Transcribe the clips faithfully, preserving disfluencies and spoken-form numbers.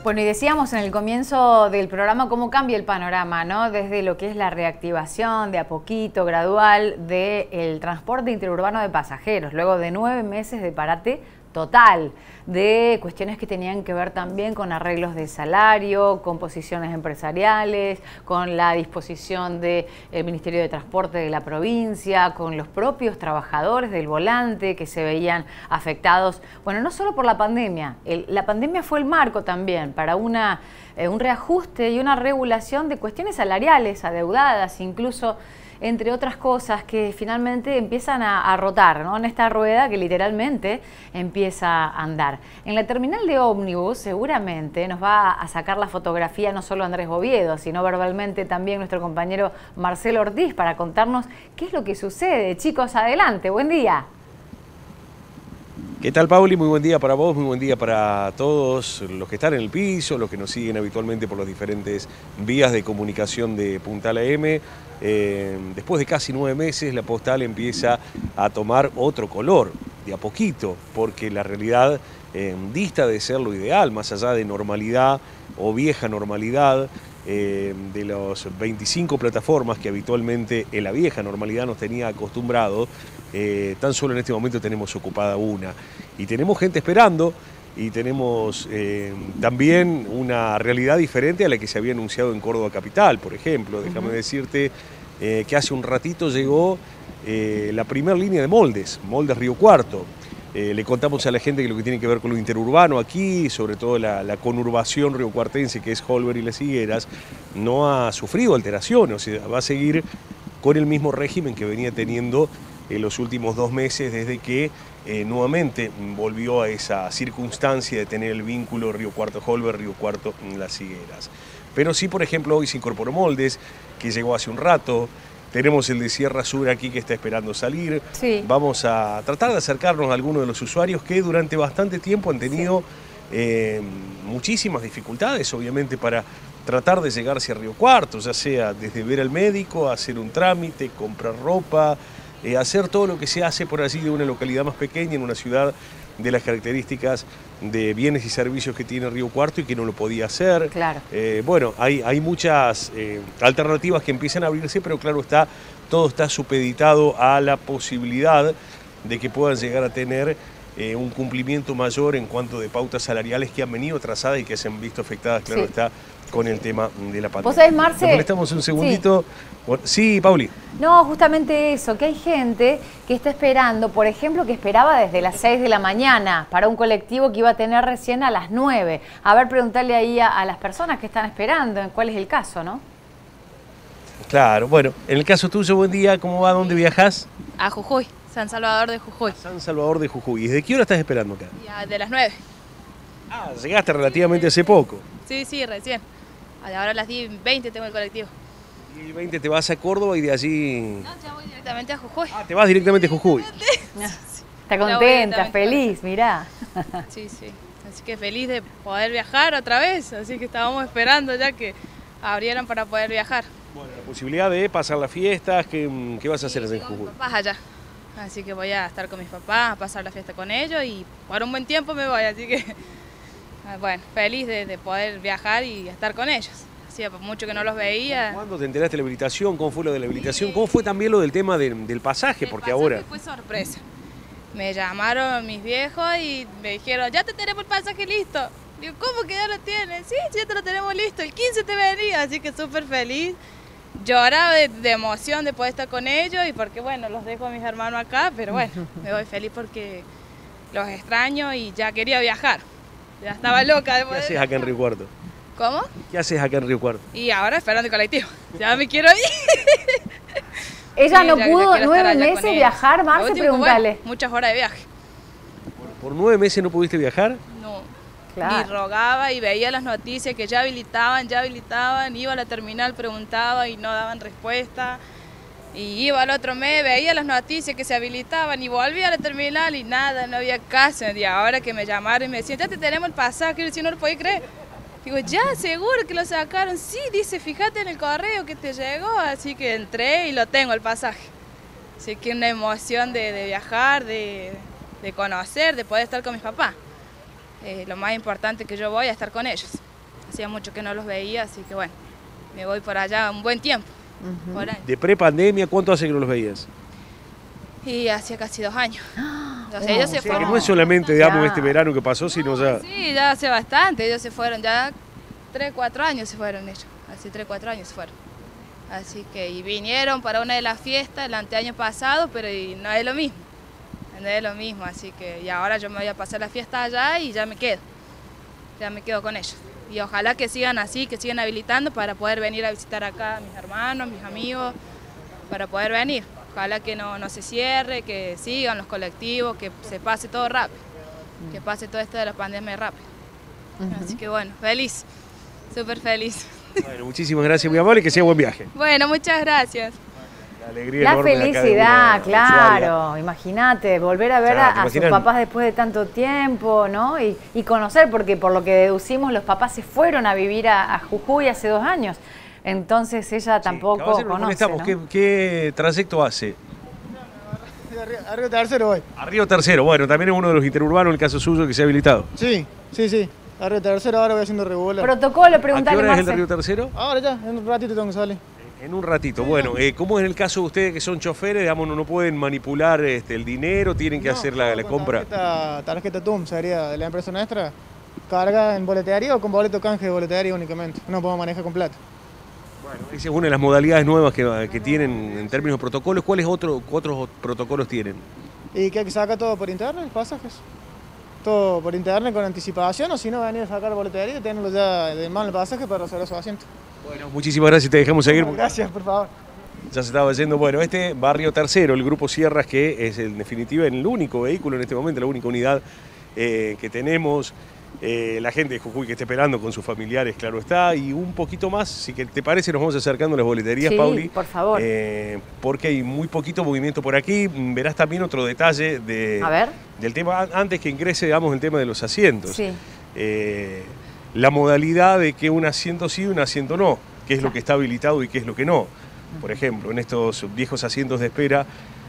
Bueno, y decíamos en el comienzo del programa cómo cambia el panorama, ¿no? Desde lo que es la reactivación de a poquito, gradual, del transporte interurbano de pasajeros, luego de nueve meses de parate total, de cuestiones que tenían que ver también con arreglos de salario, con posiciones empresariales, con la disposición del Ministerio de Transporte de la provincia, con los propios trabajadores del volante que se veían afectados, bueno, no solo por la pandemia, el, la pandemia fue el marco también para una, eh, un reajuste y una regulación de cuestiones salariales adeudadas, incluso entre otras cosas que finalmente empiezan a, a rotar, ¿no? En esta rueda que literalmente empieza a andar. En la terminal de ómnibus seguramente nos va a sacar la fotografía no solo Andrés Boviedo, sino verbalmente también nuestro compañero Marcelo Ortiz para contarnos qué es lo que sucede. Chicos, adelante, buen día. ¿Qué tal, Pauli? Muy buen día para vos, muy buen día para todos los que están en el piso, los que nos siguen habitualmente por las diferentes vías de comunicación de Puntal A M. Eh, después de casi nueve meses, la postal empieza a tomar otro color, de a poquito, porque la realidad eh, dista de ser lo ideal, más allá de normalidad o vieja normalidad, eh, de las veinticinco plataformas que habitualmente en la vieja normalidad nos tenía acostumbrados. Eh, tan solo en este momento tenemos ocupada una y tenemos gente esperando y tenemos eh, también una realidad diferente a la que se había anunciado en Córdoba Capital, por ejemplo. Déjame uh-huh. decirte eh, que hace un ratito llegó eh, la primera línea de moldes, moldes Río Cuarto. Eh, le contamos a la gente que lo que tiene que ver con lo interurbano aquí, sobre todo la, la conurbación riocuartense que es Holber y Las Higueras, no ha sufrido alteraciones, o sea, va a seguir con el mismo régimen que venía teniendo en los últimos dos meses desde que eh, nuevamente volvió a esa circunstancia de tener el vínculo Río Cuarto-Holber, Río Cuarto-Las Higueras. Pero sí, por ejemplo, hoy se incorporó moldes, que llegó hace un rato. Tenemos el de Sierra Sur aquí que está esperando salir. Sí. Vamos a tratar de acercarnos a algunos de los usuarios que durante bastante tiempo han tenido sí. eh, muchísimas dificultades, obviamente, para tratar de llegar hacia Río Cuarto, ya sea desde ver al médico, hacer un trámite, comprar ropa, eh, hacer todo lo que se hace por allí de una localidad más pequeña, en una ciudad de las características de bienes y servicios que tiene Río Cuarto y que no lo podía hacer. Claro. Eh, bueno, hay, hay muchas eh, alternativas que empiezan a abrirse, pero claro está, todo está supeditado a la posibilidad de que puedan llegar a tener eh, un cumplimiento mayor en cuanto de pautas salariales que han venido trazadas y que se han visto afectadas, claro sí. está, con el tema de la pandemia. ¿Vos sabés, Marce? ¿Nos molestamos un segundito? Sí. sí, Pauli. No, justamente eso, que hay gente que está esperando, por ejemplo, que esperaba desde las seis de la mañana para un colectivo que iba a tener recién a las nueve. A ver, preguntarle ahí a, a las personas que están esperando en cuál es el caso, ¿no? Claro, bueno, en el caso tuyo, buen día, ¿cómo va? ¿Dónde viajas? A Jujuy, San Salvador de Jujuy. A San Salvador de Jujuy. ¿Y desde qué hora estás esperando acá? Ya, de las nueve. Ah, llegaste relativamente hace poco. Sí, sí, recién. Ahora a las diez y veinte tengo el colectivo. diez y veinte te vas a Córdoba y de allí... No, ya voy directamente a Jujuy. Ah, te vas directamente a Jujuy. Está contenta, feliz, mirá. Sí, sí. Así que feliz de poder viajar otra vez. Así que estábamos esperando ya que abrieran para poder viajar. Bueno, la posibilidad de pasar las fiestas, ¿qué, qué vas a hacer sí, en Jujuy? Con mis papás allá. Así que voy a estar con mis papás, a pasar la fiesta con ellos y por un buen tiempo me voy, así que... Bueno, feliz de, de poder viajar y estar con ellos. Hacía mucho que no los veía. ¿Cuándo te enteraste de la habilitación? ¿Cómo fue lo de la habilitación? ¿Cómo fue también lo del tema de, del pasaje? El Porque pasaje ahora... fue sorpresa. Me llamaron mis viejos y me dijeron, ya te tenemos el pasaje listo. Digo, ¿cómo que ya lo tienes? Sí, ya te lo tenemos listo. El quince te venía, así que súper feliz. Lloraba de, de emoción de poder estar con ellos y porque, bueno, los dejo a mis hermanos acá, pero bueno, me voy feliz porque los extraño y ya quería viajar. Ya estaba loca de poder... ¿Qué haces acá en Río Cuarto? ¿Cómo? ¿Qué haces acá en Río Cuarto? Y ahora esperando el colectivo. Ya me quiero ir. Ella sí, no ya, pudo ya nueve meses viajar, Marce, pregúntale. Bueno, muchas horas de viaje. ¿Por, ¿Por nueve meses no pudiste viajar? No. Claro. Y rogaba y veía las noticias que ya habilitaban, ya habilitaban. Iba a la terminal, preguntaba y no daban respuesta. Y iba al otro mes, veía las noticias que se habilitaban y volvía a la terminal y nada, no había caso. Y ahora que me llamaron y me decían, ya te tenemos el pasaje, y si no lo podía creer. Digo, ya, seguro que lo sacaron. Sí, dice, fíjate en el correo que te llegó. Así que entré y lo tengo, el pasaje. Así que una emoción de, de viajar, de, de conocer, de poder estar con mis papás. Eh, lo más importante que yo voy a estar con ellos. hacía mucho que no los veía, así que bueno, me voy por allá un buen tiempo. Ujú. Por ahí. De pre-pandemia, ¿cuánto hace que no los veías? Y hacía casi dos años. O sea, Oh, ellos se o sea Que fueron. no es solamente, digamos, Ya. este verano que pasó, sino ya... Sí, ya hace bastante, ellos se fueron, ya tres, cuatro años se fueron ellos, hace tres, cuatro años se fueron. Así que, y vinieron para una de las fiestas el anteaño pasado, pero y no es lo mismo, no es lo mismo, así que, y ahora yo me voy a pasar la fiesta allá y ya me quedo, ya me quedo con ellos. Y ojalá que sigan así, que sigan habilitando para poder venir a visitar acá a mis hermanos, mis amigos, para poder venir. Ojalá que no, no se cierre, que sigan los colectivos, que se pase todo rápido, que pase todo esto de la pandemia rápido. Ujú. Así que bueno, feliz, súper feliz. Bueno, muchísimas gracias, muy amable, y que sea buen viaje. Bueno, muchas gracias. La alegría La enorme de acá de felicidad, una claro, imagínate, volver a ver Claro, a, ¿te a sus imaginas? papás después de tanto tiempo, ¿no? Y, y conocer, porque por lo que deducimos, los papás se fueron a vivir a, a Jujuy hace dos años. Entonces ella tampoco Caballero, ¿cómo conoce, estamos? ¿no? ¿Qué, qué trayecto hace? Arriba tercero voy. A Río Tercero, bueno, también es uno de los interurbanos, el caso suyo, que se ha habilitado. Sí, sí, sí. Arriba tercero, ahora voy haciendo regular. Protocolo, ¿A qué preguntale, hora es el de Marce. Río Tercero? Ahora ya, en un ratito tengo que salir. En un ratito. Bueno, eh, ¿cómo es en el caso de ustedes que son choferes? Digamos, no, no pueden manipular este, el dinero, tienen que No, hacer la, la con compra. Tarjeta, tarjeta T U M sería de la empresa nuestra. Carga en boletería o con boleto canje de boletería únicamente. No podemos manejar con plata. Bueno, esa es una de las modalidades nuevas que, que tienen en términos de protocolos. ¿Cuáles otro, otros protocolos tienen? ¿Y que hay que sacar todo por internet, pasajes? Todo por internet con anticipación o si no, venir a sacar boletería y tenerlo ya de mano el pasaje para reservar su asiento. Bueno, muchísimas gracias, te dejamos seguir. porque Gracias, por favor. Ya se estaba yendo. Bueno, este Barrio Tercero, el Grupo Sierras, que es en definitiva el único vehículo en este momento, la única unidad eh, que tenemos. Eh, la gente de Jujuy que esté esperando con sus familiares, claro está, y un poquito más, si que te parece, nos vamos acercando a las boleterías, Sí, Pauli. por favor. Eh, porque hay muy poquito movimiento por aquí. Verás también otro detalle de, A ver. del tema, antes que ingrese, digamos, el tema de los asientos. Sí. Eh, la modalidad de que un asiento sí y un asiento no, qué es lo Claro. que está habilitado y qué es lo que no. Por ejemplo, en estos viejos asientos de espera,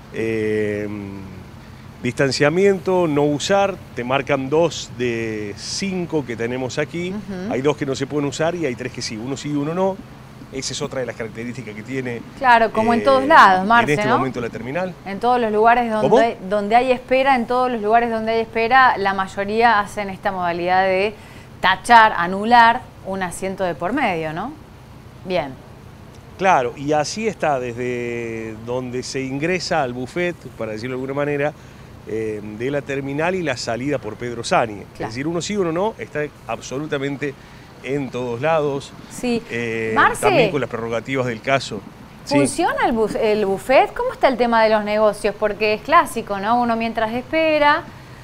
eh, distanciamiento, no usar, te marcan dos de cinco que tenemos aquí, Ujú. hay dos que no se pueden usar y hay tres que sí, uno sí y uno no. Esa es otra de las características que tiene. Claro, como en eh, todos lados, Marce, En este ¿no? momento la terminal. En todos los lugares ¿Cómo? donde, donde hay espera, en todos los lugares donde hay espera, la mayoría hacen esta modalidad de tachar, anular un asiento de por medio, ¿no? Bien. Claro, y así está desde donde se ingresa al buffet, para decirlo de alguna manera, eh, de la terminal y la salida por Pedro Sani. Claro. Es decir, uno sí, uno no, está absolutamente en todos lados. Sí. Eh, Marce, también con las prerrogativas del caso. Sí. ¿funciona el, buf- el buffet? ¿Cómo está el tema de los negocios? Porque es clásico, ¿no? Uno mientras espera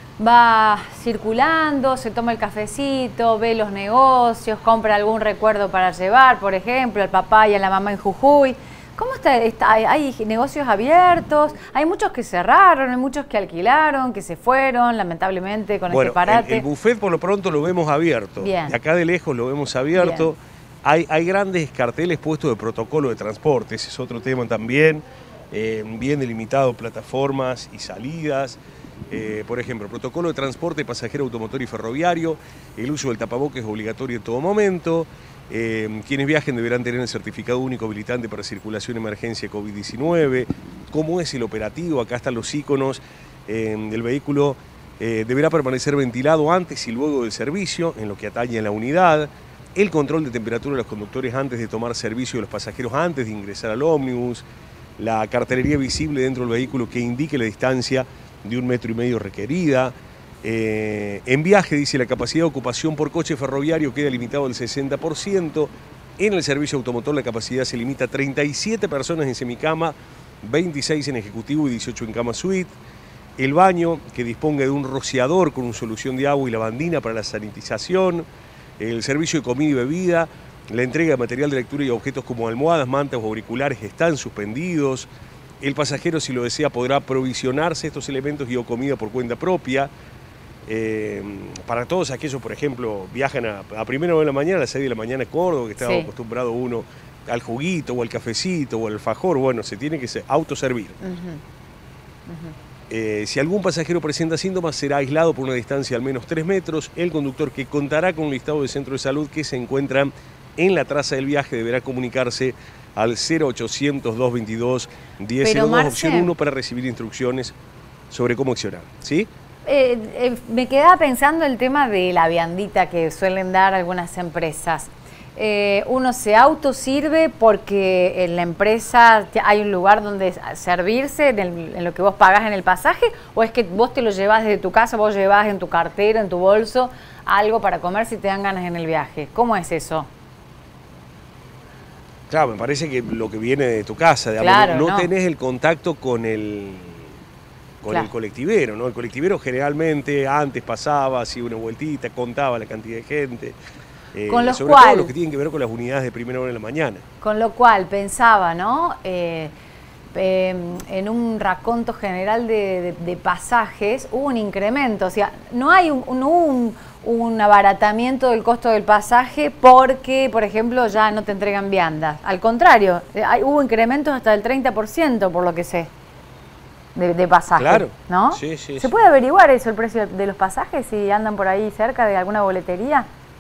va circulando, se toma el cafecito, ve los negocios, compra algún recuerdo para llevar, por ejemplo, al papá y a la mamá en Jujuy. ¿Cómo está? está hay, hay negocios abiertos? Hay muchos que cerraron, hay muchos que alquilaron, que se fueron, lamentablemente, con Bueno, este parate. el, el buffet por lo pronto lo vemos abierto. Bien. De acá de lejos lo vemos abierto. Hay, hay grandes carteles puestos de protocolo de transporte, ese es otro tema también. Eh, bien delimitado, plataformas y salidas. Eh, por ejemplo, protocolo de transporte pasajero, automotor y ferroviario. El uso del tapabocas es obligatorio en todo momento. Eh, quienes viajen deberán tener el certificado único habilitante para circulación emergencia COVID diecinueve. ¿Cómo es el operativo? Acá están los iconos. Eh, el vehículo eh, deberá permanecer ventilado antes y luego del servicio, en lo que atañe a la unidad. El control de temperatura de los conductores antes de tomar servicio de los pasajeros antes de ingresar al ómnibus. La cartelería visible dentro del vehículo que indique la distancia de un metro y medio requerida. Eh, en viaje, dice, la capacidad de ocupación por coche ferroviario queda limitado al sesenta por ciento. En el servicio automotor la capacidad se limita a treinta y siete personas en semicama, veintiséis en ejecutivo y dieciocho en cama suite. El baño que disponga de un rociador con una solución de agua y lavandina para la sanitización. El servicio de comida y bebida. La entrega de material de lectura y objetos como almohadas, mantas o auriculares están suspendidos. El pasajero, si lo desea, podrá provisionarse estos elementos y o comida por cuenta propia. Eh, para todos aquellos, por ejemplo, viajan a, a primera hora de la mañana, a las seis de la mañana a Córdoba, que está Sí. acostumbrado uno al juguito o al cafecito o al alfajor, bueno, se tiene que se- autoservir. Ujú. Ujú. Eh, si algún pasajero presenta síntomas, será aislado por una distancia de al menos tres metros. El conductor, que contará con un listado de centros de salud que se encuentran en la traza del viaje, deberá comunicarse al cero ochocientos, doscientos veintidós, diez cero dos, opción uno, para recibir instrucciones sobre cómo accionar. ¿Sí? Eh, eh, me quedaba pensando el tema de la viandita que suelen dar algunas empresas. Eh, uno se autosirve porque en la empresa hay un lugar donde servirse en, el, en lo que vos pagás en el pasaje, o es que vos te lo llevás desde tu casa, vos llevás en tu cartera, en tu bolso, algo para comer si te dan ganas en el viaje. ¿Cómo es eso? Claro, me parece que lo que viene de tu casa, digamos, claro, no, no no tenés el contacto con el, con claro. el colectivero, ¿no? El colectivero generalmente antes pasaba, hacía una vueltita, contaba la cantidad de gente. Eh, con lo sobre cual, todo lo que tienen que ver con las unidades de primera hora de la mañana. Con lo cual pensaba, ¿no? Eh, eh, en un raconto general de, de, de pasajes hubo un incremento, o sea, no hay un, un, un, un abaratamiento del costo del pasaje porque, por ejemplo, ya no te entregan viandas. Al contrario, hay, hubo incrementos hasta del treinta por ciento, por lo que sé, de, de pasaje. Claro. ¿No? Sí, sí, ¿Se sí. puede averiguar eso, el precio de los pasajes, si andan por ahí cerca de alguna boletería?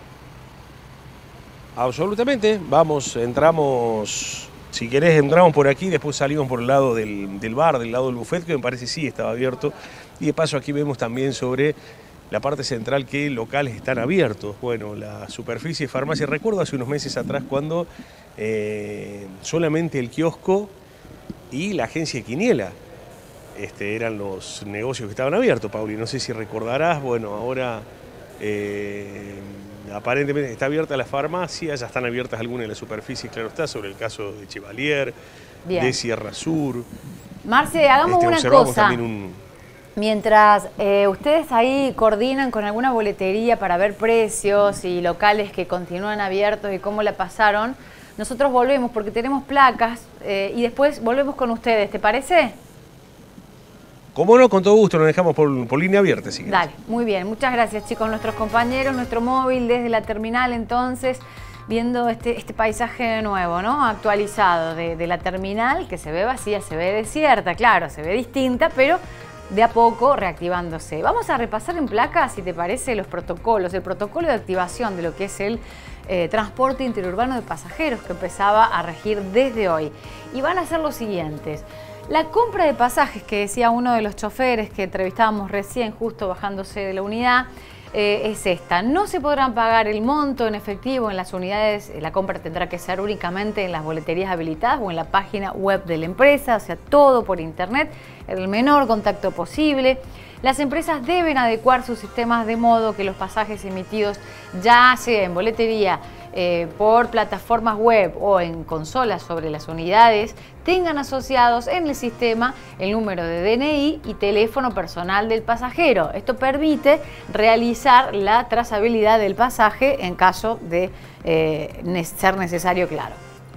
Absolutamente, vamos, entramos, si querés entramos por aquí, después salimos por el lado del, del bar, del lado del buffet, que me parece sí estaba abierto, y de paso aquí vemos también sobre la parte central que locales están abiertos. Bueno, la superficie de farmacia, recuerdo hace unos meses atrás cuando eh, solamente el kiosco y la agencia de Quiniela este, eran los negocios que estaban abiertos, Pauli, no sé si recordarás, bueno, ahora... Eh, aparentemente está abierta la farmacia, ya están abiertas algunas de las superficies, claro está, sobre el caso de Chevalier, Bien. de Sierra Sur. Marce, hagamos este, una cosa. Un... Mientras eh, ustedes ahí coordinan con alguna boletería para ver precios y locales que continúan abiertos y cómo la pasaron, nosotros volvemos porque tenemos placas eh, y después volvemos con ustedes, ¿te parece? Cómo no, con todo gusto, nos dejamos por, por línea abierta. Si Dale, muy bien. Muchas gracias, chicos. Nuestros compañeros, nuestro móvil desde la terminal, entonces, viendo este, este paisaje nuevo, ¿no? Actualizado de, de la terminal, que se ve vacía, se ve desierta, claro, se ve distinta, pero de a poco reactivándose. Vamos a repasar en placa, si te parece, los protocolos, el protocolo de activación de lo que es el eh, transporte interurbano de pasajeros que empezaba a regir desde hoy. Y van a ser los siguientes. La compra de pasajes, que decía uno de los choferes que entrevistábamos recién, justo bajándose de la unidad, eh, es esta. No se podrán pagar el monto en efectivo en las unidades, la compra tendrá que ser únicamente en las boleterías habilitadas o en la página web de la empresa, o sea, todo por internet, el menor contacto posible. Las empresas deben adecuar sus sistemas de modo que los pasajes emitidos, ya sea en boletería, Eh, por plataformas web o en consolas sobre las unidades, tengan asociados en el sistema el número de D N I y teléfono personal del pasajero. Esto permite realizar la trazabilidad del pasaje en caso de eh, ser necesario, claro.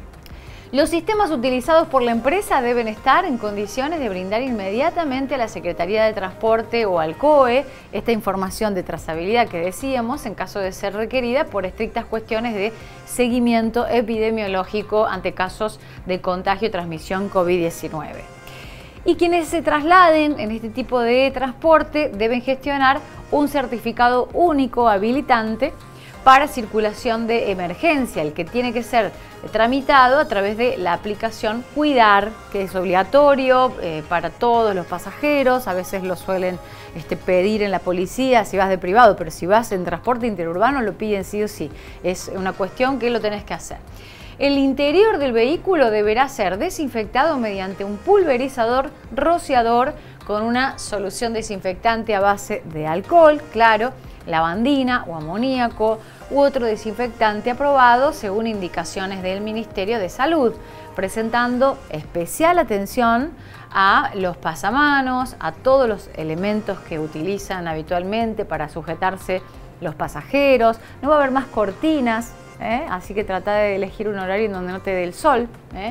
Los sistemas utilizados por la empresa deben estar en condiciones de brindar inmediatamente a la Secretaría de Transporte o al C O E esta información de trazabilidad que decíamos en caso de ser requerida por estrictas cuestiones de seguimiento epidemiológico ante casos de contagio y transmisión COVID diecinueve. Y quienes se trasladen en este tipo de transporte deben gestionar un certificado único habilitante para circulación de emergencia, el que tiene que ser tramitado a través de la aplicación Cuidar, que es obligatorio eh, para todos los pasajeros. A veces lo suelen este, pedir en la policía si vas de privado, pero si vas en transporte interurbano lo piden sí o sí. Es una cuestión que lo tenés que hacer. El interior del vehículo deberá ser desinfectado mediante un pulverizador rociador con una solución desinfectante a base de alcohol, claro, lavandina o amoníaco u otro desinfectante aprobado según indicaciones del Ministerio de Salud, presentando especial atención a los pasamanos, a todos los elementos que utilizan habitualmente para sujetarse los pasajeros. No va a haber más cortinas, ¿eh? Así que trata de elegir un horario en donde no te dé el sol, ¿eh?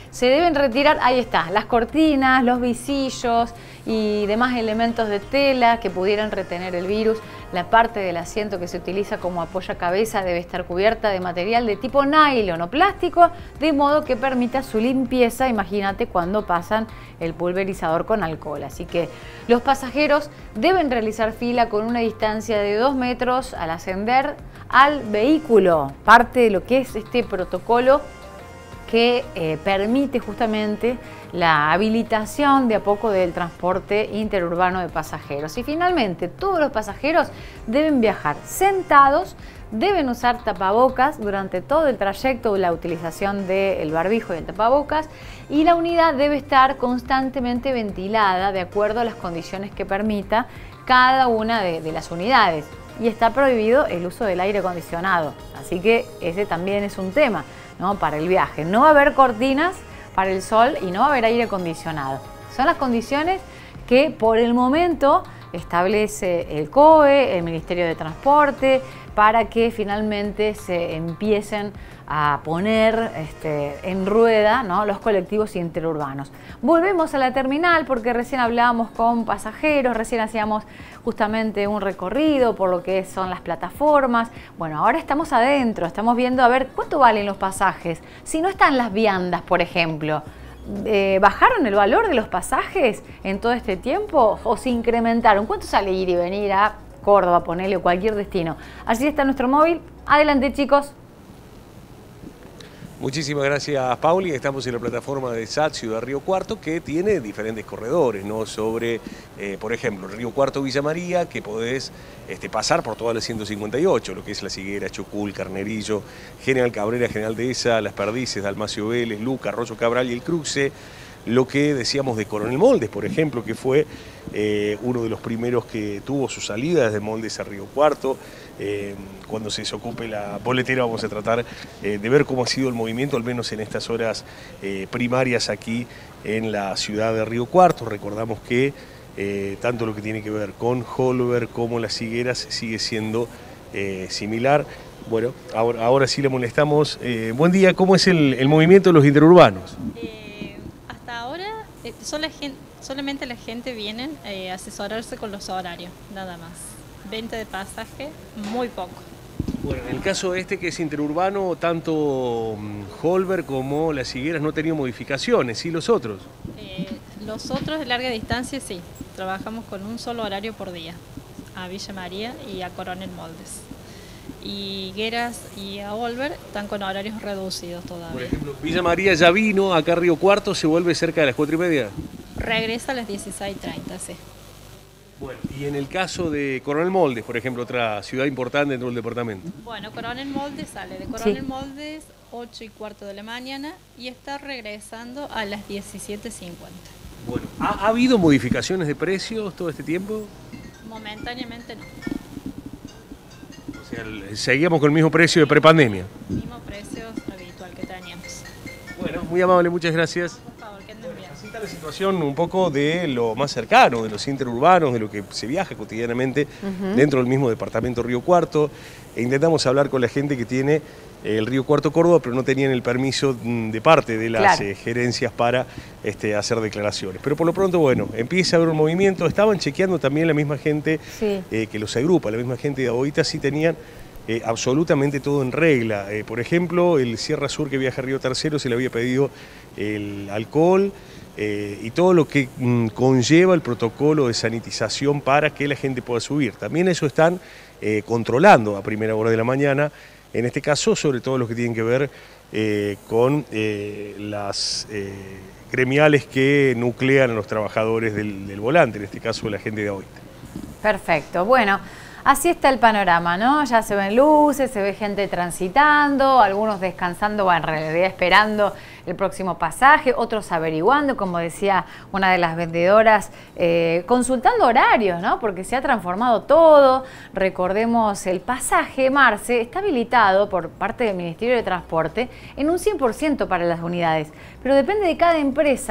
Se deben retirar, ahí está, las cortinas, los visillos y demás elementos de tela que pudieran retener el virus. La parte del asiento que se utiliza como apoyacabeza debe estar cubierta de material de tipo nylon o plástico, de modo que permita su limpieza, imagínate cuando pasan el pulverizador con alcohol. Así que los pasajeros deben realizar fila con una distancia de dos metros al ascender al vehículo, parte de lo que es este protocolo que eh, permite justamente la habilitación de a poco del transporte interurbano de pasajeros. Y finalmente, todos los pasajeros deben viajar sentados, deben usar tapabocas durante todo el trayecto, la utilización del barbijo y el tapabocas, y la unidad debe estar constantemente ventilada de acuerdo a las condiciones que permita cada una de, de las unidades. Y está prohibido el uso del aire acondicionado, así que ese también es un tema, ¿no? Para el viaje. No va a haber cortinas para el sol y no va a haber aire acondicionado. Son las condiciones que por el momento establece el C O E, el Ministerio de Transporte, para que finalmente se empiecen a poner este, en rueda, ¿no?, los colectivos interurbanos. Volvemos a la terminal porque recién hablábamos con pasajeros, recién hacíamos justamente un recorrido por lo que son las plataformas. Bueno, ahora estamos adentro, estamos viendo a ver cuánto valen los pasajes. Si no están las viandas, por ejemplo, eh, ¿bajaron el valor de los pasajes en todo este tiempo o se incrementaron? ¿Cuánto sale ir y venir a Córdoba, ponele, o cualquier destino? Así está nuestro móvil. Adelante, chicos. Muchísimas gracias, Pauli. Estamos en la plataforma de S A T Ciudad Río Cuarto, que tiene diferentes corredores, ¿no? Sobre, eh, por ejemplo, Río Cuarto Villa María, que podés este, pasar por toda la ciento cincuenta y ocho, lo que es Las Higueras, Chocul, Carnerillo, General Cabrera, General Dehesa, Las Perdices, Dalmacio Vélez, Luca, Arroyo Cabral y El Cruce. Lo que decíamos de Coronel Moldes, por ejemplo, que fue eh, uno de los primeros que tuvo su salida desde Moldes a Río Cuarto. Eh, cuando se desocupe la boletera vamos a tratar eh, de ver cómo ha sido el movimiento, al menos en estas horas eh, primarias aquí en la ciudad de Río Cuarto. Recordamos que eh, tanto lo que tiene que ver con Holver como Las Higueras sigue siendo eh, similar. Bueno, ahora, ahora sí le molestamos. Eh, buen día, ¿cómo es el, el movimiento de los interurbanos? Eh, Eh, sola gente, solamente la gente viene eh, a asesorarse con los horarios, nada más. Venta de pasaje, muy poco. Bueno, en el caso este que es interurbano, tanto Holver como Las Higueras no han tenido modificaciones, ¿sí los otros? Eh, los otros de larga distancia sí, trabajamos con un solo horario por día, a Villa María y a Coronel Moldes. Y Higueras y a Holver están con horarios reducidos todavía. Por ejemplo, Villa María ya vino, acá a Río Cuarto se vuelve cerca de las cuatro y media. Regresa a las dieciséis treinta, sí. Bueno, y en el caso de Coronel Moldes, por ejemplo, otra ciudad importante dentro del departamento. Bueno, Coronel Moldes sale de Coronel Sí. Moldes ocho y cuarto de la mañana y está regresando a las diecisiete cincuenta. Bueno, ¿ha, ha habido modificaciones de precios todo este tiempo? Momentáneamente no. O sea, seguíamos con el mismo precio de prepandemia. Mismo precio habitual que teníamos. Bueno, muy amable, muchas gracias. Por favor, que anden bien. Así está la situación un poco de lo más cercano, de los interurbanos, de lo que se viaja cotidianamente uh-huh. dentro del mismo departamento Río Cuarto. E intentamos hablar con la gente que tiene el Río Cuarto Córdoba, pero no tenían el permiso de parte de las claro. eh, gerencias para este, hacer declaraciones. Pero por lo pronto, bueno, empieza a haber un movimiento. Estaban chequeando también la misma gente sí. eh, que los agrupa, la misma gente de Aboita, sí tenían eh, absolutamente todo en regla. Eh, por ejemplo, el Sierra Sur que viaja a Río Tercero se le había pedido el alcohol eh, y todo lo que mm, conlleva el protocolo de sanitización para que la gente pueda subir. También eso están eh, controlando a primera hora de la mañana. En este caso, sobre todo lo que tienen que ver eh, con eh, las eh, gremiales que nuclean a los trabajadores del, del volante, en este caso la gente de Aboita. Perfecto, bueno, así está el panorama, ¿no? Ya se ven luces, se ve gente transitando, algunos descansando o en realidad esperando el próximo pasaje, otros averiguando, como decía una de las vendedoras, eh, consultando horarios, ¿no? Porque se ha transformado todo. Recordemos, el pasaje Marce está habilitado por parte del Ministerio de Transporte en un cien por ciento para las unidades, pero depende de cada empresa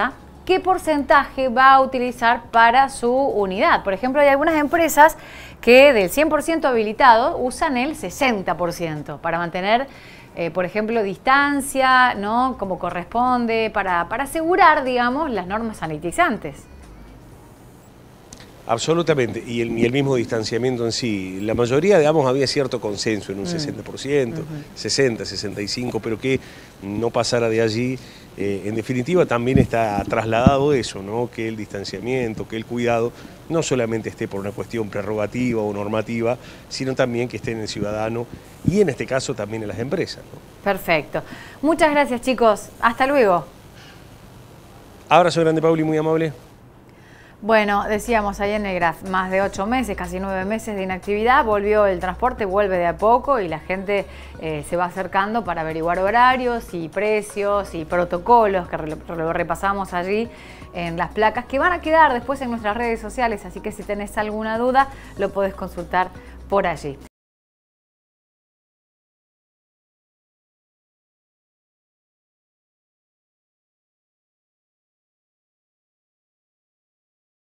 qué porcentaje va a utilizar para su unidad. Por ejemplo, hay algunas empresas que del cien por ciento habilitado usan el sesenta por ciento para mantener, eh, por ejemplo, distancia, ¿no? Como corresponde, para, para asegurar, digamos, las normas sanitizantes. Absolutamente, y el, y el mismo distanciamiento en sí. La mayoría, digamos, había cierto consenso en un mm. sesenta por ciento, uh-huh. sesenta, sesenta y cinco, pero que no pasara de allí. Eh, en definitiva, también está trasladado eso, ¿no? Que el distanciamiento, que el cuidado, no solamente esté por una cuestión prerrogativa o normativa, sino también que esté en el ciudadano y en este caso también en las empresas, ¿no? Perfecto. Muchas gracias, chicos. Hasta luego. Abrazo grande, Pauli, muy amable. Bueno, decíamos ahí en el graf, más de ocho meses, casi nueve meses de inactividad, volvió el transporte, vuelve de a poco y la gente eh, se va acercando para averiguar horarios y precios y protocolos que lo repasamos allí en las placas que van a quedar después en nuestras redes sociales, así que si tenés alguna duda lo podés consultar por allí.